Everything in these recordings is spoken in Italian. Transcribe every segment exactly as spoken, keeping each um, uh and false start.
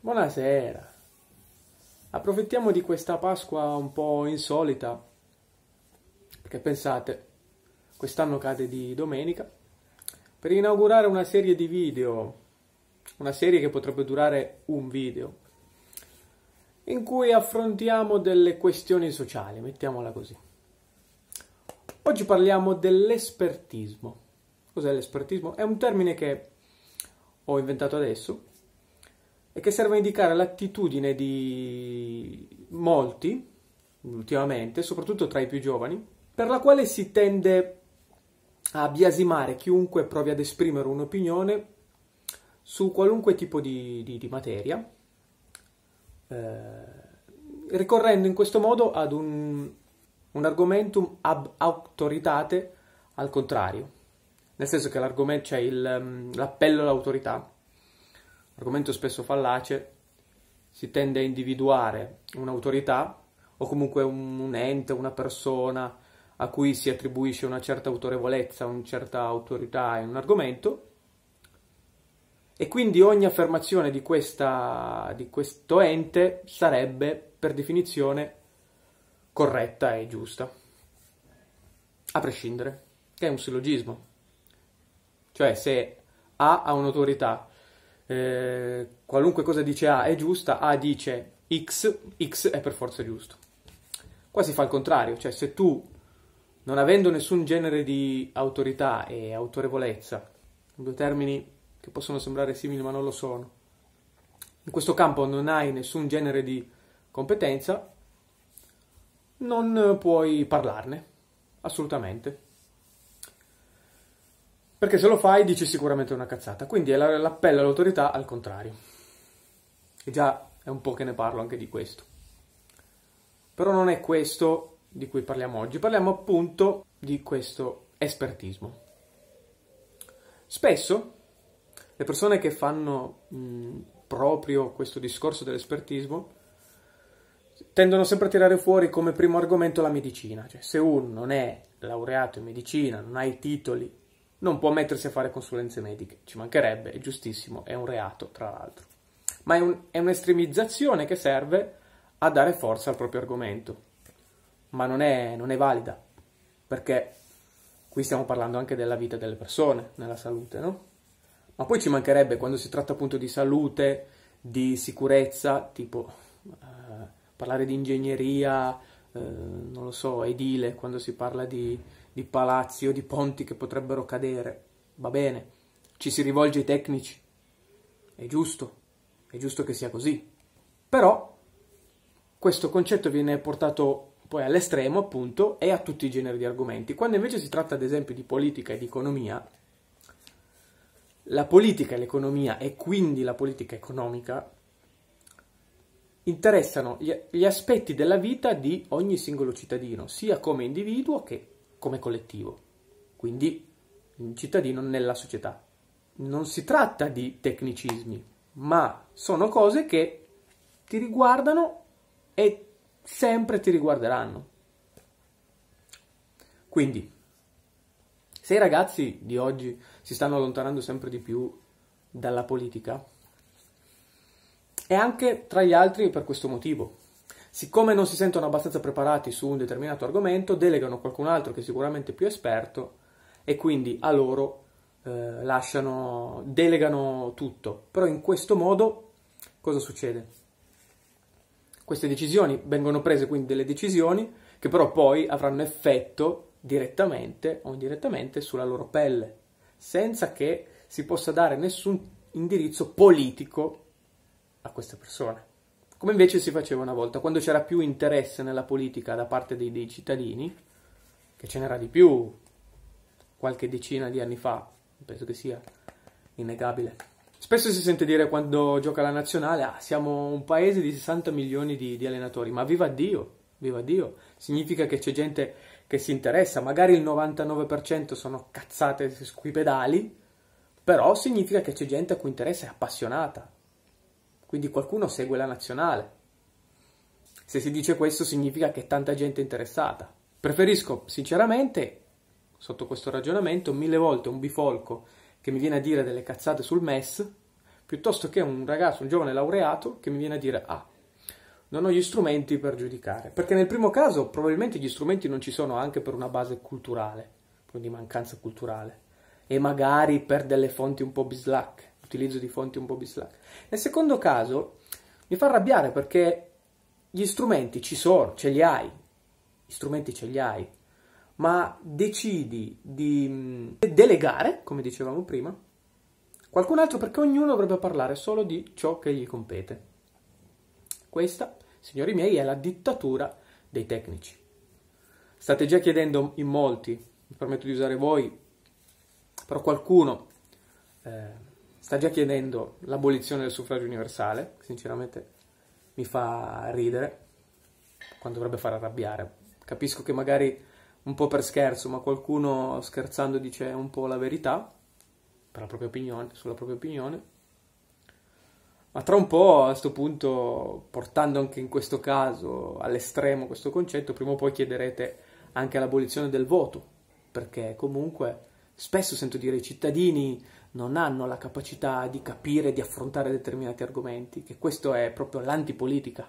Buonasera. Approfittiamo di questa Pasqua un po' insolita, perché pensate, quest'anno cade di domenica, per inaugurare una serie di video, una serie che potrebbe durare un video, in cui affrontiamo delle questioni sociali, mettiamola così. Oggi parliamo dell'espertismo. Cos'è l'espertismo? È un termine che ho inventato adesso e che serve a indicare l'attitudine di molti, ultimamente, soprattutto tra i più giovani, per la quale si tende a biasimare chiunque provi ad esprimere un'opinione su qualunque tipo di, di, di materia, eh, ricorrendo in questo modo ad un, un argumentum ab autoritate al contrario, nel senso che l'argomento c'è il, l'appello all'autorità, argomento spesso fallace. Si tende a individuare un'autorità o comunque un, un ente, una persona a cui si attribuisce una certa autorevolezza, una certa autorità in un argomento, e quindi ogni affermazione di, questa, di questo ente sarebbe per definizione corretta e giusta, a prescindere, che è un sillogismo. Cioè, se A ha un'autorità, eh, qualunque cosa dice A è giusta, A dice X, X è per forza giusto. Qua si fa il contrario, cioè se tu, non avendo nessun genere di autorità e autorevolezza, due termini che possono sembrare simili ma non lo sono, in questo campo non hai nessun genere di competenza, non puoi parlarne, assolutamente. Perché se lo fai dici sicuramente una cazzata. Quindi è l'appello all'autorità al contrario. E già è un po' che ne parlo anche di questo. Però non è questo di cui parliamo oggi. Parliamo appunto di questo espertismo. Spesso le persone che fanno mh, proprio questo discorso dell'espertismo tendono sempre a tirare fuori come primo argomento la medicina. Cioè, se uno non è laureato in medicina, non ha i titoli, non può mettersi a fare consulenze mediche, ci mancherebbe, è giustissimo, è un reato tra l'altro, ma è, un, è un'estremizzazione che serve a dare forza al proprio argomento, ma non è, non è valida, perché qui stiamo parlando anche della vita delle persone, nella salute, no? Ma poi ci mancherebbe quando si tratta appunto di salute, di sicurezza, tipo eh, parlare di ingegneria, eh, non lo so, edile, quando si parla di di palazzi o di ponti che potrebbero cadere, va bene, ci si rivolge ai tecnici, è giusto, è giusto che sia così, però questo concetto viene portato poi all'estremo appunto e a tutti i generi di argomenti, quando invece si tratta ad esempio di politica e di economia, la politica e l'economia e quindi la politica economica interessano gli, gli aspetti della vita di ogni singolo cittadino, sia come individuo che come collettivo, quindi un cittadino nella società. Non si tratta di tecnicismi, ma sono cose che ti riguardano e sempre ti riguarderanno. Quindi, se i ragazzi di oggi si stanno allontanando sempre di più dalla politica, è anche tra gli altri per questo motivo. Siccome non si sentono abbastanza preparati su un determinato argomento, delegano qualcun altro che è sicuramente più esperto e quindi a loro eh, lasciano, delegano tutto. Però in questo modo cosa succede? Queste decisioni vengono prese, quindi delle decisioni che però poi avranno effetto direttamente o indirettamente sulla loro pelle, senza che si possa dare nessun indirizzo politico a queste persone. Come invece si faceva una volta, quando c'era più interesse nella politica da parte dei, dei cittadini, che ce n'era di più qualche decina di anni fa, penso che sia innegabile. Spesso si sente dire quando gioca la nazionale, ah, siamo un paese di sessanta milioni di, di allenatori, ma viva Dio, viva Dio, significa che c'è gente che si interessa, magari il novantanove per cento sono cazzate sui pedali, però significa che c'è gente a cui interessa, è appassionata. Quindi qualcuno segue la nazionale. Se si dice questo significa che tanta gente è interessata. Preferisco, sinceramente, sotto questo ragionamento, mille volte un bifolco che mi viene a dire delle cazzate sul M E S, piuttosto che un ragazzo, un giovane laureato che mi viene a dire ah, non ho gli strumenti per giudicare, perché nel primo caso probabilmente gli strumenti non ci sono anche per una base culturale, quindi mancanza culturale, e magari per delle fonti un po' bislacche, utilizzo di fonti un po' bislacche. Nel secondo caso mi fa arrabbiare perché gli strumenti ci sono, ce li hai, gli strumenti ce li hai, ma decidi di delegare, come dicevamo prima, qualcun altro perché ognuno dovrebbe parlare solo di ciò che gli compete. Questa, signori miei, è la dittatura dei tecnici. State già chiedendo in molti, mi permetto di usare voi, però qualcuno eh, sta già chiedendo l'abolizione del suffragio universale, che sinceramente mi fa ridere, quando dovrebbe far arrabbiare. Capisco che magari un po' per scherzo, ma qualcuno scherzando dice un po' la verità, per la propria opinione, sulla propria opinione. Ma tra un po', a questo punto, portando anche in questo caso all'estremo questo concetto, prima o poi chiederete anche l'abolizione del voto, perché comunque spesso sento dire i cittadini non hanno la capacità di capire e di affrontare determinati argomenti, che questo è proprio l'antipolitica.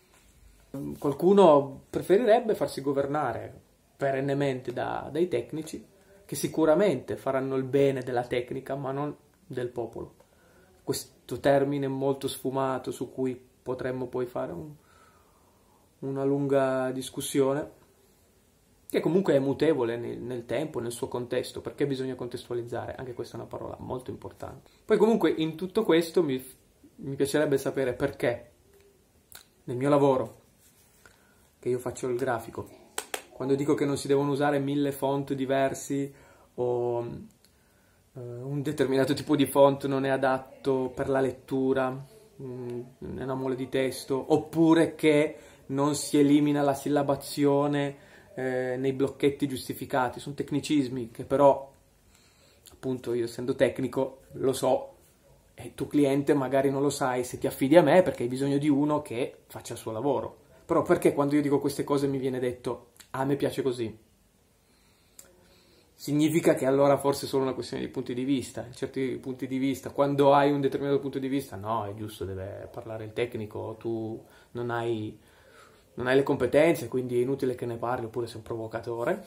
Qualcuno preferirebbe farsi governare perennemente da, dai tecnici, che sicuramente faranno il bene della tecnica, ma non del popolo. Questo termine molto sfumato su cui potremmo poi fare un, una lunga discussione, che comunque è mutevole nel, nel tempo, nel suo contesto, perché bisogna contestualizzare, anche questa è una parola molto importante. Poi comunque in tutto questo mi, mi piacerebbe sapere perché nel mio lavoro, che io faccio il grafico, quando dico che non si devono usare mille font diversi o uh, un determinato tipo di font non è adatto per la lettura, mh, è una mole di testo, oppure che non si elimina la sillabazione eh, nei blocchetti giustificati, sono tecnicismi che però, appunto, io essendo tecnico lo so, e tu cliente magari non lo sai se ti affidi a me perché hai bisogno di uno che faccia il suo lavoro. Però perché quando io dico queste cose mi viene detto ah, a me piace così? Significa che allora forse è solo una questione di punti di vista, in certi punti di vista, quando hai un determinato punto di vista, no, è giusto, deve parlare il tecnico, tu non hai, non hai le competenze, quindi è inutile che ne parli, oppure sei un provocatore.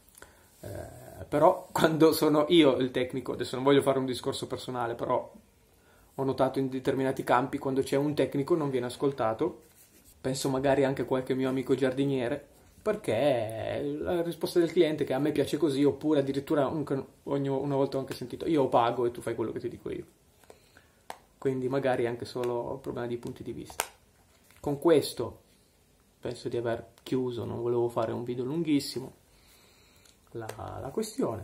Eh, però quando sono io il tecnico, adesso non voglio fare un discorso personale, però ho notato in determinati campi, quando c'è un tecnico non viene ascoltato, penso magari anche a qualche mio amico giardiniere, perché la risposta del cliente è che a me piace così, oppure addirittura ogni, una volta ho anche sentito io pago e tu fai quello che ti dico io. Quindi magari anche solo un problema di punti di vista. Con questo penso di aver chiuso, non volevo fare un video lunghissimo, la, la questione.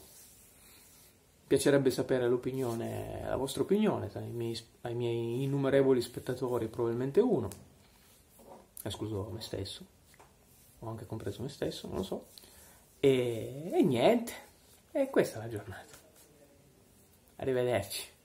Mi piacerebbe sapere l'opinione, la vostra opinione, ai miei, ai miei innumerevoli spettatori probabilmente uno, escluso me stesso, ho anche compreso me stesso, non lo so, e, e niente, e questa è la giornata. Arrivederci.